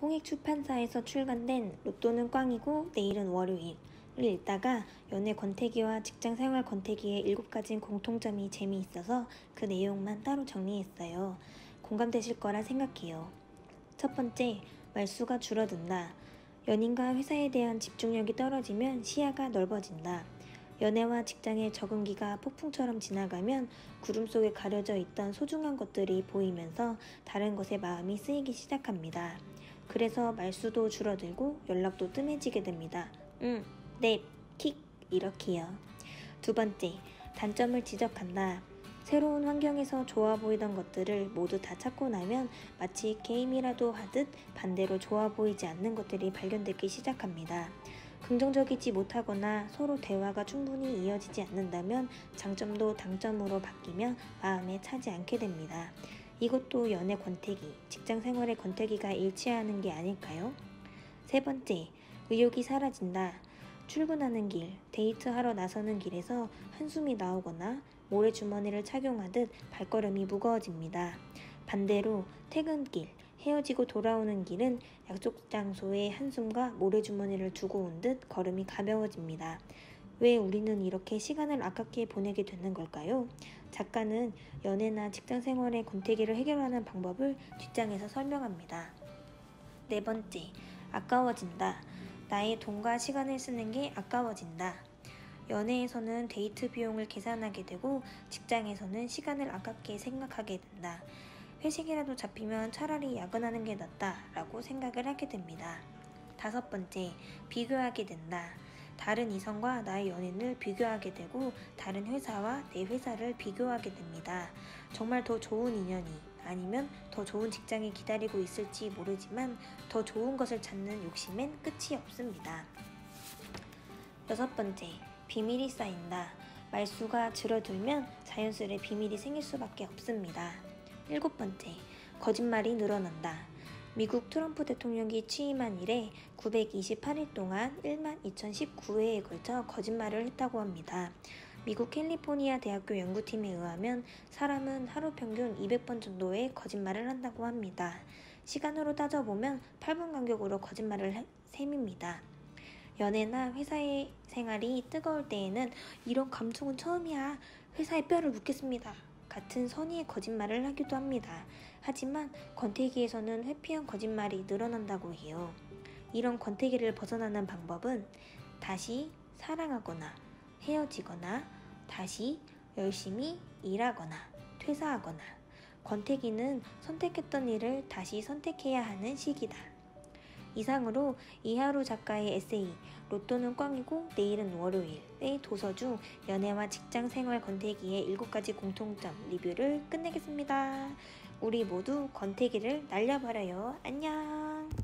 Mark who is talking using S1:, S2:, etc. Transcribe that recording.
S1: 홍익출판사에서 출간된 로또는 꽝이고 내일은 월요일을 읽다가 연애 권태기와 직장생활 권태기의 7가지 공통점이 재미있어서 그 내용만 따로 정리했어요. 공감되실 거라 생각해요. 첫 번째, 말수가 줄어든다. 연인과 회사에 대한 집중력이 떨어지면 시야가 넓어진다. 연애와 직장의 적응기가 폭풍처럼 지나가면 구름 속에 가려져 있던 소중한 것들이 보이면서 다른 것에 마음이 쓰이기 시작합니다. 그래서 말수도 줄어들고 연락도 뜸해지게 됩니다. 네, 킥 이렇게요. 두 번째, 단점을 지적한다. 새로운 환경에서 좋아 보이던 것들을 모두 다 찾고 나면 마치 게임이라도 하듯 반대로 좋아 보이지 않는 것들이 발견되기 시작합니다. 긍정적이지 못하거나 서로 대화가 충분히 이어지지 않는다면 장점도 단점으로 바뀌며 마음에 차지 않게 됩니다. 이것도 연애 권태기, 직장 생활의 권태기가 일치하는 게 아닐까요? 세 번째, 의욕이 사라진다. 출근하는 길, 데이트하러 나서는 길에서 한숨이 나오거나 모래주머니를 착용하듯 발걸음이 무거워집니다. 반대로 퇴근길, 헤어지고 돌아오는 길은 약속 장소에 한숨과 모래주머니를 두고 온 듯 걸음이 가벼워집니다. 왜 우리는 이렇게 시간을 아깝게 보내게 되는 걸까요? 작가는 연애나 직장생활의 권태기를 해결하는 방법을 뒷장에서 설명합니다. 네 번째, 아까워진다. 나의 돈과 시간을 쓰는 게 아까워진다. 연애에서는 데이트 비용을 계산하게 되고 직장에서는 시간을 아깝게 생각하게 된다. 회식이라도 잡히면 차라리 야근하는 게 낫다 라고 생각을 하게 됩니다. 다섯 번째, 비교하게 된다. 다른 이성과 나의 연인을 비교하게 되고 다른 회사와 내 회사를 비교하게 됩니다. 정말 더 좋은 인연이 아니면 더 좋은 직장이 기다리고 있을지 모르지만 더 좋은 것을 찾는 욕심엔 끝이 없습니다. 여섯 번째, 비밀이 쌓인다. 말수가 줄어들면 자연스레 비밀이 생길 수밖에 없습니다. 일곱 번째, 거짓말이 늘어난다. 미국 트럼프 대통령이 취임한 이래 928일 동안 12,019회에 걸쳐 거짓말을 했다고 합니다. 미국 캘리포니아 대학교 연구팀에 의하면 사람은 하루 평균 200번 정도의 거짓말을 한다고 합니다. 시간으로 따져보면 8분 간격으로 거짓말을 한 셈입니다. 연애나 회사의 생활이 뜨거울 때에는 이런 감정은 처음이야. 회사에 뼈를 묻겠습니다. 같은 선의의 거짓말을 하기도 합니다. 하지만 권태기에서는 회피한 거짓말이 늘어난다고 해요. 이런 권태기를 벗어나는 방법은 다시 사랑하거나 헤어지거나 다시 열심히 일하거나 퇴사하거나 권태기는 선택했던 일을 다시 선택해야 하는 시기다. 이상으로 이하루 작가의 에세이 로또는 꽝이고 내일은 월요일의 도서 중 연애와 직장생활 권태기의 7가지 공통점 리뷰를 끝내겠습니다. 우리 모두 권태기를 날려버려요. 안녕.